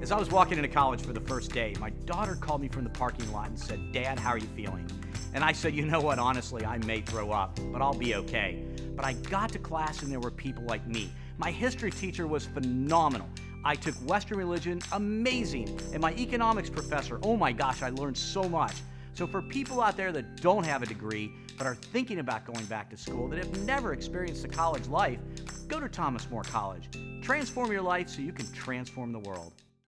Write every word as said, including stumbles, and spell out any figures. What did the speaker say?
As I was walking into college for the first day, my daughter called me from the parking lot and said, "Dad, how are you feeling?" And I said, "You know what, honestly, I may throw up, but I'll be okay." But I got to class and there were people like me. My history teacher was phenomenal. I took Western religion, amazing. And my economics professor, oh my gosh, I learned so much. So for people out there that don't have a degree, but are thinking about going back to school, that have never experienced a college life, go to Thomas More College. Transform your life so you can transform the world.